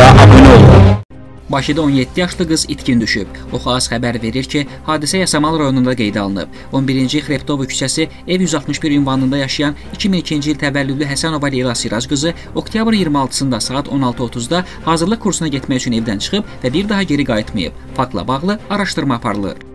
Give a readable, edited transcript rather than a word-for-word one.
kanala abone olun. Bakıda 17 yaşlı qız itkin düşüb. Oxaz xəbər verir ki, hadisə Yasamal rayonunda qeydə alınıb. 11-ci Xreptova küçəsi ev 161 ünvanında yaşayan 2002-ci il təvəllüdlü Həsənova Leyla Siraj qızı oktyabrın 26-sında saat 16:30-da hazırlıq kursuna getmək üçün evdən çıxıb və bir daha geri qayıtmayıb. Faktla bağlı araşdırma aparılır.